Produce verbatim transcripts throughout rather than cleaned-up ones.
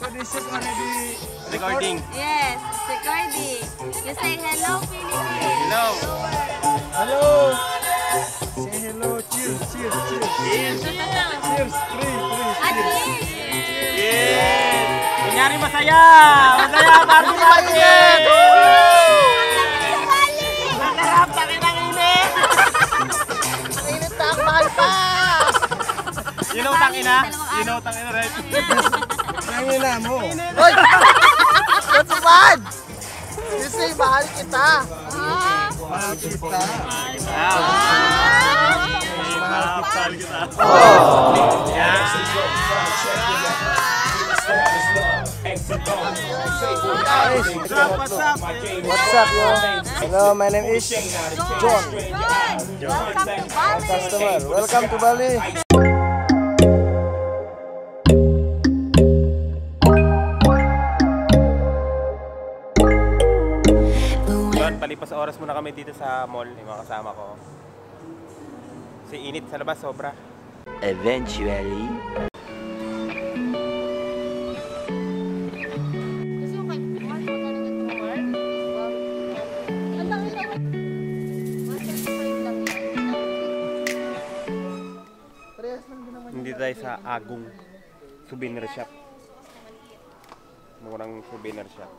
So this is already recording. Yes, recording. You say hello, Philippines. Hello. Hello. Say hello. Cheers, cheers, cheers. Cheers. Cheers. Three, three, Ah, cheers. cheers. Yes. Kunyari masaya. Masaya, party party. Masarap, takin ang init. Ang init na, mahal pa. You know, tangina? You know, tangina, right? Tangina mo. Hoy! That's bad! You say, mahal kita. Mahal kita. Mahal kita. What's up, what's up? What's up, yo? Hello, my name is John. Welcome to Bali. Customer, welcome to Bali. Yun, palipas oras muna kami dito sa mall, yung mga kasama ko. Si init sa labas, sobra. Eventually. Hindi tayo sa Agong souvenir shop. Murang souvenir shop.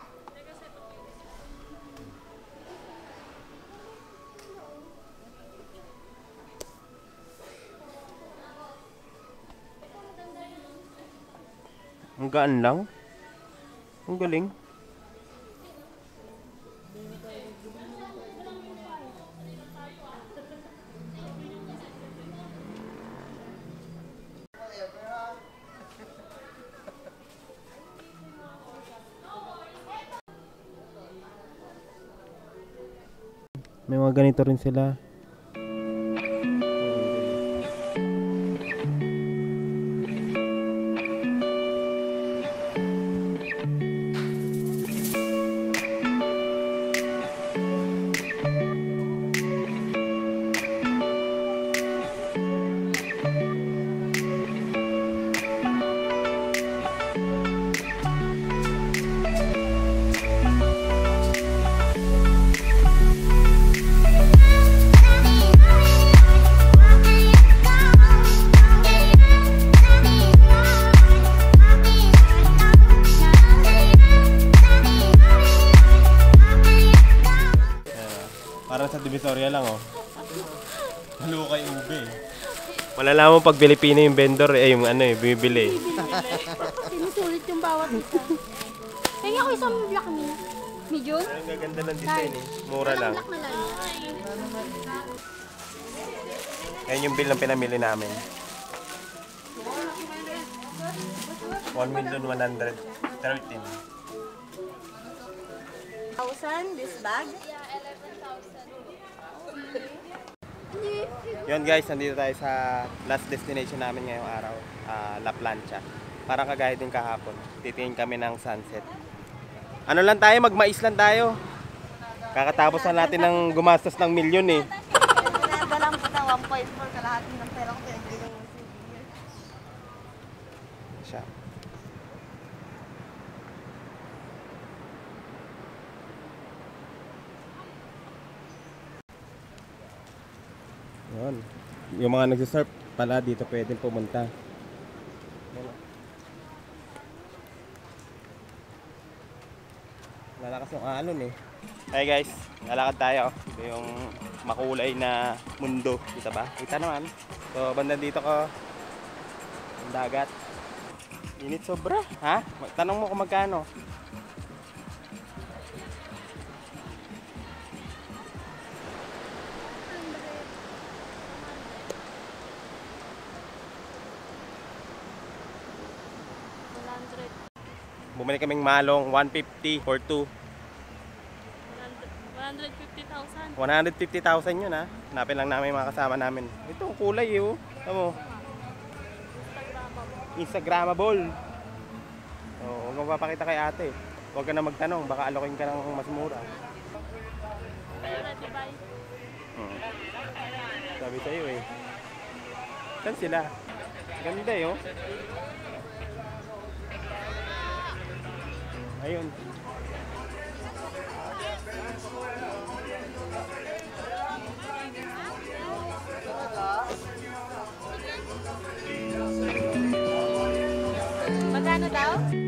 Ang gaan lang. Ang galing. May mga ganito rin sila. Parang sa Divisoria lang, oh. Halo kay ube. Malalaman mo pag Pilipino yung vendor, eh, yung ano eh, bibili. Sinusulit yung bawat isa. Kaya ako isang black niya. Medium? Ang gaganda ng design eh. Mura lang. Black na lang. Ayan yung bill ng pinamili namin. one million one hundred thirteen. Thousand, this bag? Yun guys, nandito tayo sa last destination namin ngayong araw, uh, La Plancha. Parang kagaya din kahapon, titingin kami ng sunset. Ano lang tayo, magmais lang tayo. Kakatapos na natin ng gumastos ng milyon eh. Pinada lang po na one point four kalahati ng pera ko pinagbilang ng souvenir. Siya. Yun. Yung mga nagsisurf pala dito pwedeng pumunta. Lalakas yung alon eh. Hey guys, lalakad tayo. Ito yung makulay na mundo. Kita ba? Kita naman. So banda dito ko ang dagat. Init sobra. Ha? Tanong mo kung magkano. Bumili kaming malong one fifty for two. one hundred fifty thousand. one hundred fifty thousand yun ha. Hanapin lang namin yung mga kasama namin. Ito ang kulay eh oh. Tama mo. Instagrammable. Oh, huwag mo papakita kay ate. Huwag ka na magtanong. Baka alokin ka ng mas mura. Ready buy. Hmm. Sabi sa'yo eh. Saan sila? Ganda eh oh. Ayun. Magkano daw?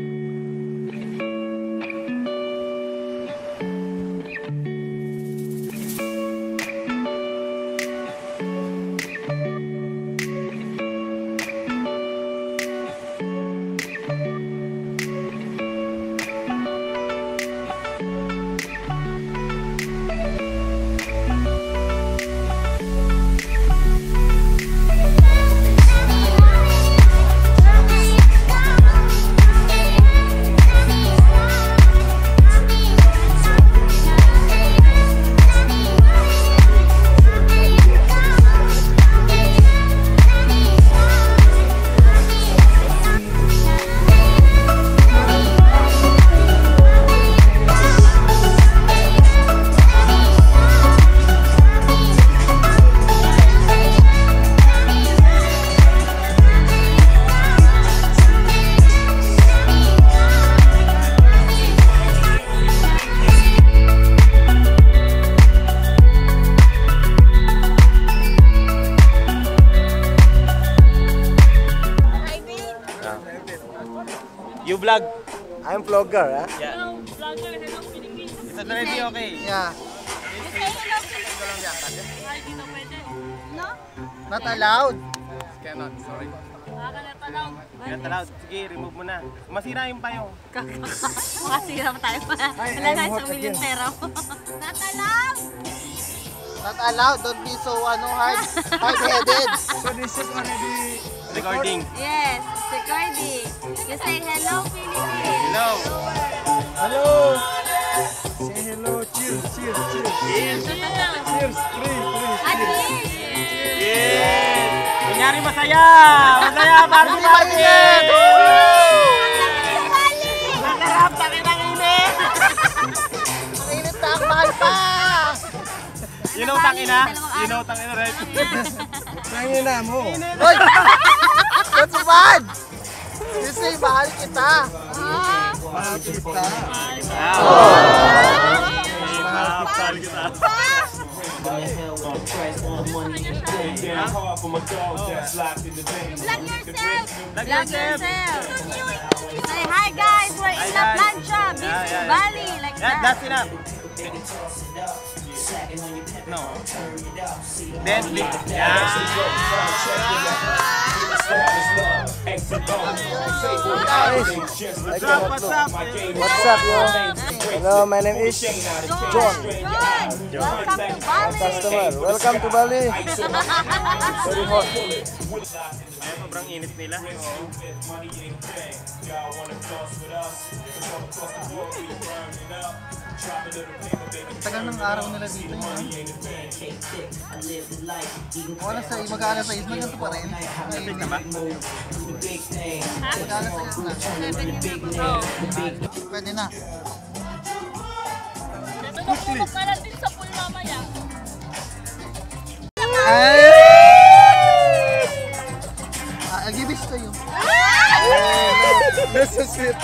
You vlog. I'm vlogger, ha? Yeah. Is it already okay? Yeah. No? Not allowed. Cannot, sorry. Yan allowed. Sige, remove mo na. Masira yung payo. Makasira pa tayo. Wala na isang milyon pera mo. Natalaw! Not allowed. Don't be so ano hard hard-headed. So this is already Recording. Yes, recording. You say hello, Philippines. Hello. Hello! Say hello, cheers, cheers, cheers. Cheers. Cheers, three, three, At cheers. least. Yes. Kunyari masaya. Masaya. Party party. Masarap. Takin ang init. Mainit na ang mahal pa. You know tangina? You know tangina, right? Tangina mo. Hoy! That's bad! You say mahal kita. Mahal kita. Mahal kita. Vlog yourself. Vlog Vlog yourself. yourself. Say hi guys, we're in Hi, La guys. Plancha, Beach Yeah, yeah, yeah. Valley, like Yeah, that. that's enough. No. Then click. Yeah. What's up? What's up? What's up, yo? Hello, my name is John. John, welcome to Bali. Customer, welcome to Bali. Very hot. Ay, sobrang init nila. Tagal ng araw nila dito yun. Wala sa mag-aalas sa isma, ganito pa rin. Lasing ka ba? Mag-aalas sa isma. Pwede na. Pupunok ka lang din sa pool mamaya. Ah, I'll give it to you. This is sweet.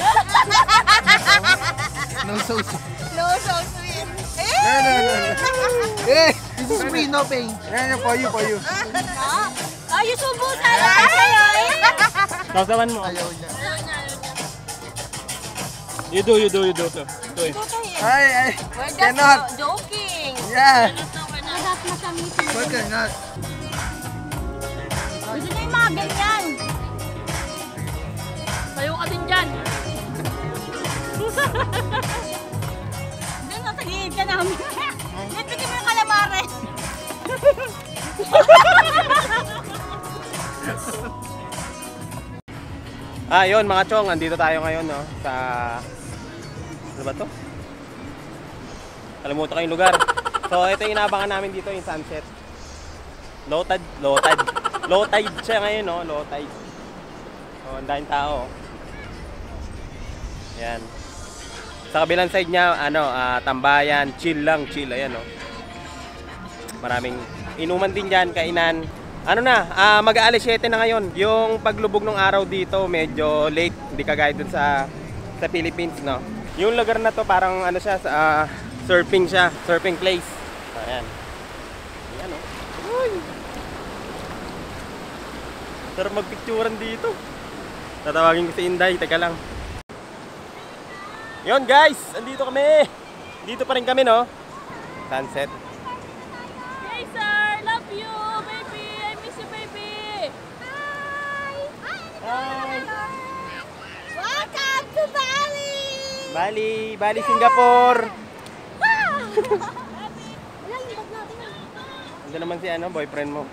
No so sweet. No, so sweet. No, no, no, no. Eh, This is free, no pay. yan for you, for you. Ah, yung subo sana sa'yo eh. Sausawan mo. Ayaw niya. You do, you do, you do. So, do it. Ay, ay, We're just cannot. joking. Yeah. Lahat masamitin. Why cannot? Gusto niyo yung mga ganyan. Tayo ka din dyan. Doon, nasa gilid ka namin. Nagpitin mo yung calamari. Ah, yun mga chong, andito tayo ngayon, no, sa ano ba to? Kalimutan ko yung lugar. So, ito yung inaabangan namin dito, yung sunset. Low tide, low tide. Low tide siya ngayon, no, low tide. So, ang daming tao. Yan. Sa kabilang side niya, ano, ah, tambayan, chill lang, chill, ayan, no. Maraming inuman din dyan, kainan. Ano na, ah, mag-aalas siyete na ngayon. Yung paglubog ng araw dito, medyo late. Hindi kagaya dun sa, sa Philippines, no? Yung lugar na to parang ano siya, uh, surfing siya, surfing place. Ayan. Ayan o. Oh. Uy! Sarap magpicturan dito. Tatawagin ko si Inday, teka lang. Yun guys, andito kami. Dito pa rin kami no. Sunset. Hey sir, love you, baby. I miss you, baby. Hi. Hi. Welcome to Bali. Bali, Bali, Singapore. Ando naman si ano, boyfriend mo.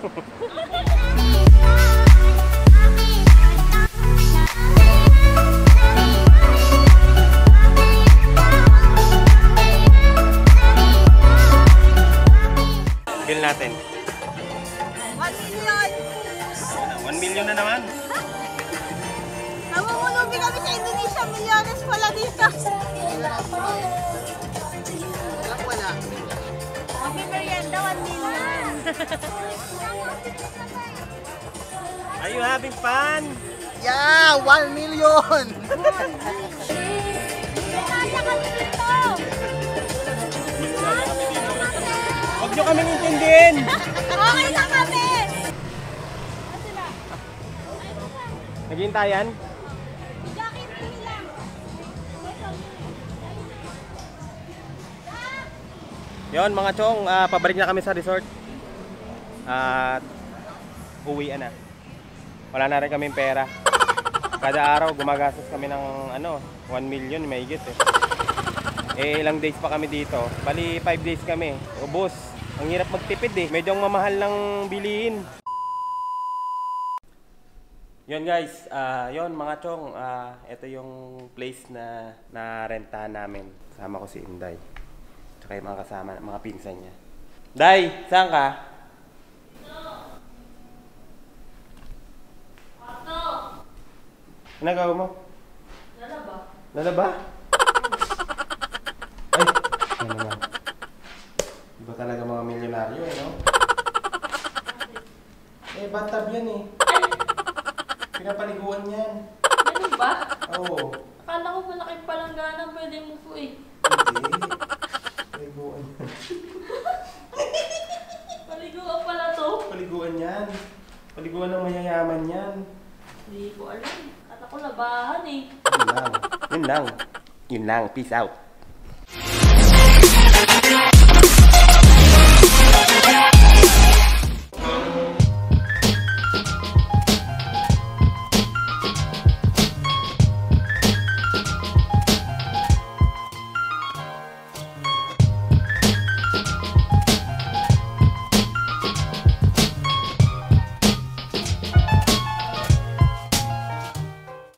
Bill natin. one million. one million na naman. Namumulubi kami sa Indonesia. Milyones pala dito. Walang wala. Happy merienda, one million. Are you having fun? Yeah, one million! Kaya kami dito. Huwag nyo kaming intindihin. Okay na kami. Naghintayan? Jackie, pili lang. Yon mga chong, uh, pabalik na kami sa resort. At uwi na. Wala na rin kaming pera. Kada araw gumagastos kami ng ano, one million mahigit eh. Eh ilang days pa kami dito. Bali five days kami. Ubos. Ang hirap magtipid eh. Medyo mamahal ng bilihin. Yon guys, uh, yon mga chong, uh, ito yung place na narentahan namin. Kasama ko si Inday. Tsaka yung mga kasama, mga pinsan niya. Day, saan ka? Ano gawin mo? Lalaba. Lalaba? Ay, ano naman. Iba talaga mga milyonaryo eh, no? Eh, bathtub yan eh. Pinapaliguan yan. Ganun ba? Oo. Akala ko malaking palanggana pwede mo po eh. Hindi. Paliguan yan. Paliguan pala to. Paliguan yan. Paliguan ng mayayaman yan. Hindi ko alam. At ako labahan eh. Yun lang. Yun lang. Yun lang. Peace out.